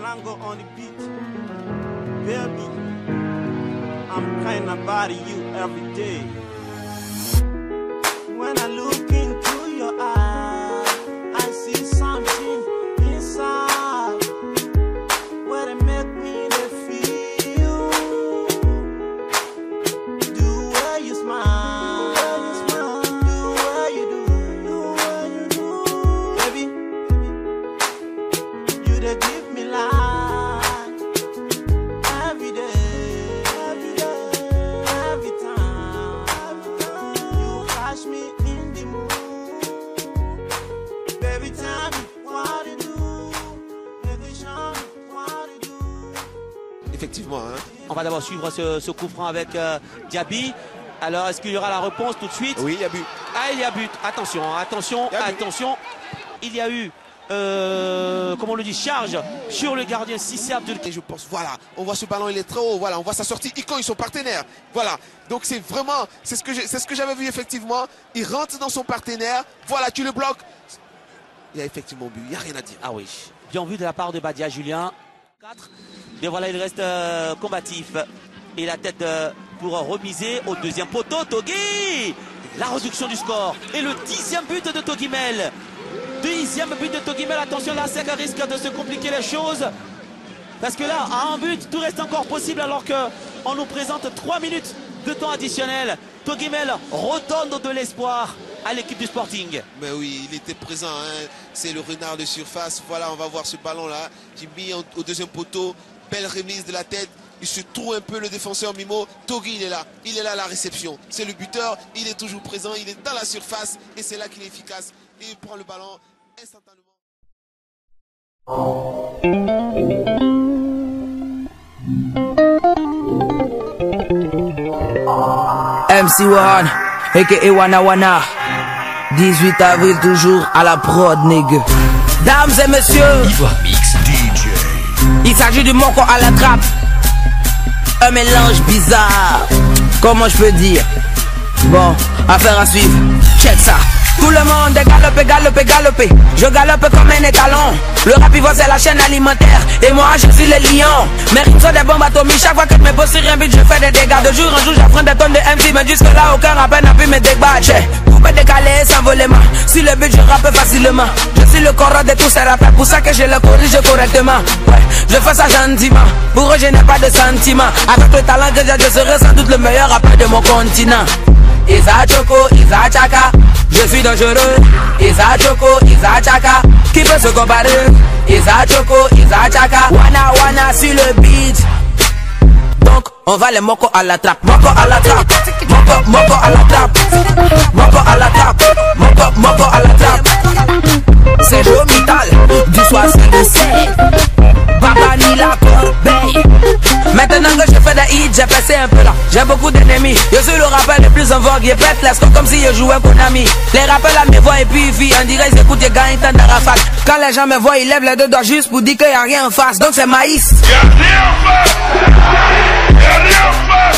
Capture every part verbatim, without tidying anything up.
Lango on the beat. Baby, I'm kind of body you every day. When I look into your eyes, I see something inside where they make me they feel. The way you smile, the way you do, the way you do, baby, you they give me life every day, every day, every time. You catch me in the mood, baby. Tell me what to do, baby. Show me what to do. Effectivement, hein. On va d'abord suivre ce, ce coup franc avec euh, Diaby. Alors, est-ce qu'il y aura la réponse tout de suite? Oui, il y a but. Ah, il y a but. Attention, attention, Il y a but. attention. Il y a eu, euh, comment on le dit, charge sur le gardien Cissé Abdel. Et je pense, voilà, on voit ce ballon, il est très haut, voilà, on voit sa sortie, Icon, ils sont partenaires, voilà, donc c'est vraiment, c'est ce que j'ai- c'est ce que j'avais vu effectivement, il rentre dans son partenaire, voilà, tu le bloques, il y a effectivement but, il n'y a rien à dire. Ah oui, bien vu de la part de Badia Julien. quatre. Et voilà, il reste euh, combatif. Et la tête euh, pour remiser au deuxième poteau, Togui. La réduction du score. Et le dixième but de Togimel. Dixième but de Togimel. Attention, là, ça risque de se compliquer les choses. Parce que là, à un but, tout reste encore possible alors qu'on nous présente trois minutes de temps additionnel. Togimel redonne de l'espoir à l'équipe du Sporting. Mais oui, il était présent, hein. C'est le renard de surface, voilà, on va voir ce ballon là, j'ai mis en- au deuxième poteau, belle remise de la tête, il se trouve un peu le défenseur Mimo, Togui il est là, il est là à la réception, c'est le buteur, il est toujours présent, il est dans la surface et c'est là qu'il est efficace et il prend le ballon instantanément. M C one, aka Wana Wana. dix-huit avril toujours à la prod, nigga. Dames et messieurs, Mix D J. il s'agit du Moko à la trappe. Un mélange bizarre, comment je peux dire. Bon, affaire à suivre, check ça. Tout le monde est galopé, galopé, galopé. Je galope comme un étalon. Le rap il c'est la chaîne alimentaire. Et moi je suis le lion. Mes rimes sont des bombes atomiques. Chaque fois que je me pose sur un beat, je fais des dégâts. De jour en jour j'apprends des tonnes de M C. Mais jusque là aucun rappeur n'a pu me débattre. Coupé, décalé, s'envolement. Si le but je rappe facilement. Je suis le corps de tous ces rappeurs. Pour ça que je le corrige correctement. Ouais, je fais ça gentiment. Pour eux je n'ai pas de sentiments. Avec le talent que j'ai, je serai sans doute le meilleur rappeur de mon continent. Isa Choco, Isa Chaka, je suis dangereux. Isa Choco, Isa Chaka, qui peut se comparer? Isa Choco, Isa Chaka, Wana Wana sur le beat. Donc on va les Moko à la trappe, Moko à la trappe, Moko, Moko à la trappe, Moko à la trappe, Moko, Moko à la trappe. C'est Jomital, du soixante-sept, Baba Nila Corbeil. Maintenant que je fais des hits, j'ai passé un peu là. J'ai beaucoup d'ennemis. Je suis le rappeur le plus en vogue. Il pète les scores comme si je jouais Konami. Les rappeurs là me voient et puis ils vivent. On dirait ils écoutent, ils gagnent tant d'arafat. Quand les gens me voient, ils lèvent les deux doigts juste pour dire qu'il n'y a rien en face. Donc c'est maïs. Y'a rien en face. Y'a rien en face.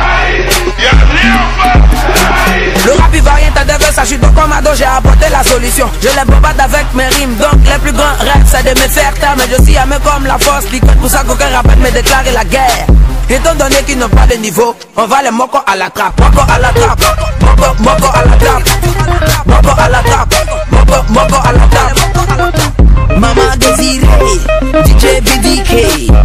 Y'a rien en face. Le rap il va rien t'adapter, ça chute donc comme ado, j'ai apporté la solution. Je les bombarde avec mes rimes, donc les plus grands rêves c'est de me faire taire. Mais je suis armé comme la force, liquide pour ça qu'aucun rappeur me déclare la guerre. Étant donné qu'ils n'ont pas de niveau, on va les Moko à la trappe, Moko à la trappe, Moko, Moko à la trappe, Moko à la trappe, Moko, Moko à la trappe. Maman Désiré, D J B D K,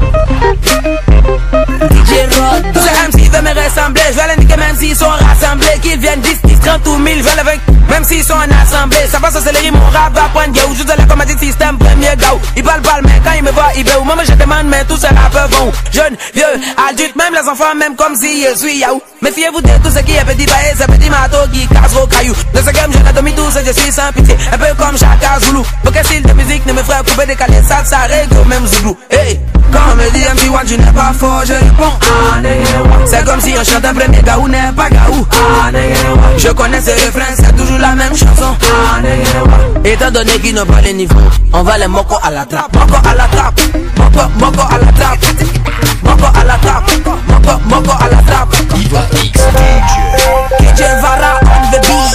D J Rod. Tous ces M C veulent me ressembler, je vais les niquer même s'ils sont rassemblés. Qu'ils viennent dix, dix, trente ou mille, je vais les vaincre même s'ils sont en assemblée. Ça va s'accélérer, mon rap va prendre gueule. Juste les commandes système, premier gars. Ils parlent pas, mais quand ils me voient, ils veulent. Maman je demande, mais tous ces rappeurs vont. Jeunes, vieux, adultes, même les enfants, même comme si je suis yaou. Méfiez-vous de tout ce qui est petit baé, c'est petit mato qui casse vos cailloux. De ce game, je l'ai dominé tous et je suis sans pitié. Un peu comme Chaka Zulu. Aucun style de musique ne me ferait couper décalé, ça, ça règle au même Zulu. Hey, quand on me dit M C one, tu n'es pas fort, je réponds. C'est comme si on chante un premier gaou n'est pas gaou. Je connais ce refrain, c'est toujours la même chanson. Étant donné qu'ils n'ont pas les niveaux, on va les Moko à la trappe, Moko à la trappe, Moko, Moko à la trappe, Moko à la trappe, Moko, Moko à la trappe. Iva X D J. D J Vara on the beat.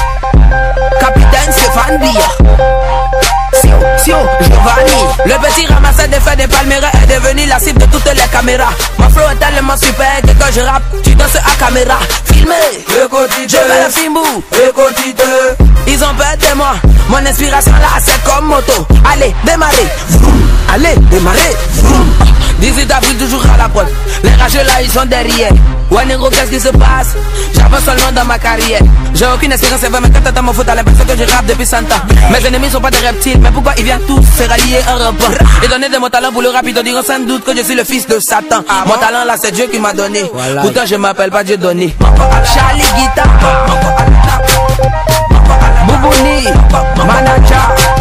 Capitaine Stéphane Bia. Sio, Sio, Giovanni, le petit je rappe, tu danses à caméra, filmé, le quotidien, je fais le film ou, le quotidien. Ils ont peur de moi, mon inspiration là c'est comme moto. Allez, démarrer, vroom, allez, démarrer, vroom. dix-huit avril toujours à la pointe, les rageux là ils sont derrière. Ouais négro qu'est-ce qui se passe? J'avance seulement dans ma carrière. J'ai aucune espérance, c'est vrai mais quand t'attends mon foot à l'impression que je rappe depuis cent ans. Mes ennemis sont pas des reptiles, mais pourquoi ils viennent tous se rallier un repas et donner de mon talent pour le rap? Ils te diront sans doute que je suis le fils de Satan. Mon talent là c'est Dieu qui m'a donné, pourtant je m'appelle pas Dieu donné. Charlie Guitar, Boubouni, Manacha.